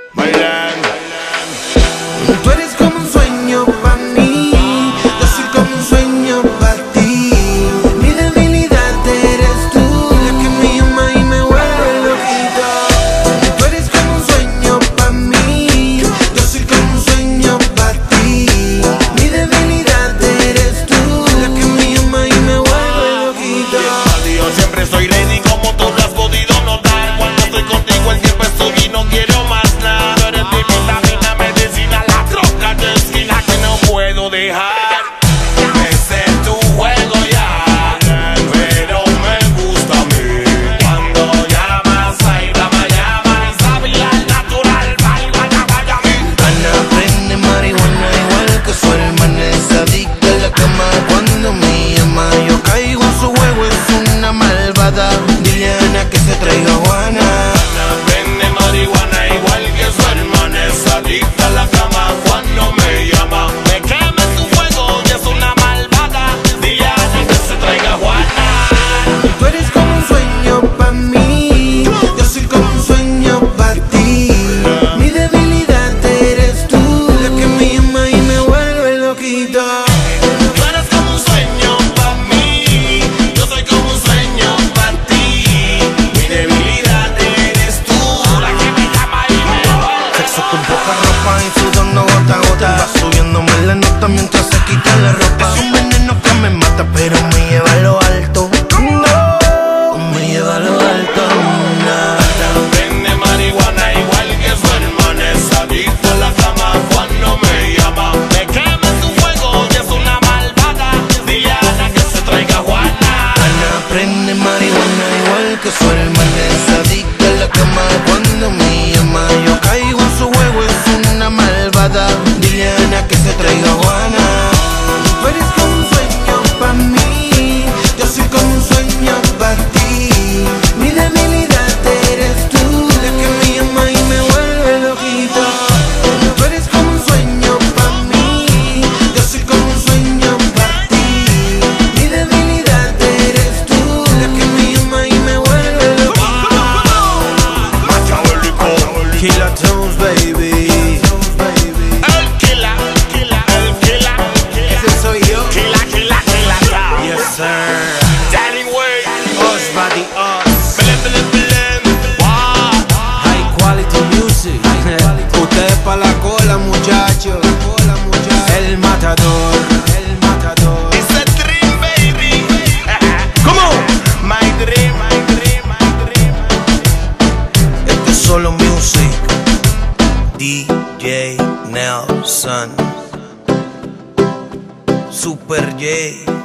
bailando. Tú eres como un sueño para mí, yo soy como un sueño para ti. Mi debilidad eres tú, la que me llama y me vuelve loquito. Tú eres como un sueño para mí, yo soy como un sueño para ti. Mi debilidad eres tú, la que me llama y me vuelve loquito. Yo siempre estoy ready como tú lo has podido notar. Cuando estoy contigo el tiempo es tuyo y no quiero más nada. Tú eres mi vitamina, medicina, la troca de esquina que no puedo dejar. Ese es tu juego ya, pero me gusta a mí. Cuando llamas, ahí llama y sabe al natural, vaya. Ana prende marihuana igual que su hermana, es adicta a la cama cuando me llama. Yo caigo en su juego, es una malvada. Dile a Ana que se traiga Juana. Ana prende marihuana igual que su hermana, es adicta a la cama cuando me llama. Me quema en su fuego y es una malvada. Dile a Ana que se traiga Juana. Tú eres como un sueño para mí, yo soy como un sueño para ti. Mi debilidad eres tú, la que me llama y me vuelve loquito. Tú eres como un sueño para mí, yo soy como un sueño para ti. Mi debilidad eres tú, la que me llama y me vuelve. Sexo con poca ropa y sudando gota a gota. Va subiéndome la nota mientras se quita la ropa. Es un veneno que me mata pero me lleva a lo alto. No, me lleva a lo alto. Ana prende marihuana igual que su hermana, es adicta a la cama cuando me llama. Me quema en su fuego y es una malvada. Dile a Ana que se traiga Juana. Ana prende marihuana igual que su hermana, es adicta a la cama cuando me llama. Yo caigo en su juego, es una malvada. Dile a Ana que se traiga Juana. Tú eres como un sueño para mí, yo soy como un sueño para ti. Mi debilidad eres tú, la que me llama y me vuelve loquito. Tú eres como un sueño para mí, yo soy como un sueño para ti. Mi debilidad eres tú, la que me llama y me vuelve loquito. Machiavélico. Killer Tunes, baby. El killer. Ese soy yo. Killer. Yes, sir. Daddy Way. Us by the us. Belén. Wow. High quality music. Ustedes pa' la cola, muchachos. El matador. It's a dream, baby. Come on. My dream. Esto es solo music. DJ Nelson. Super J.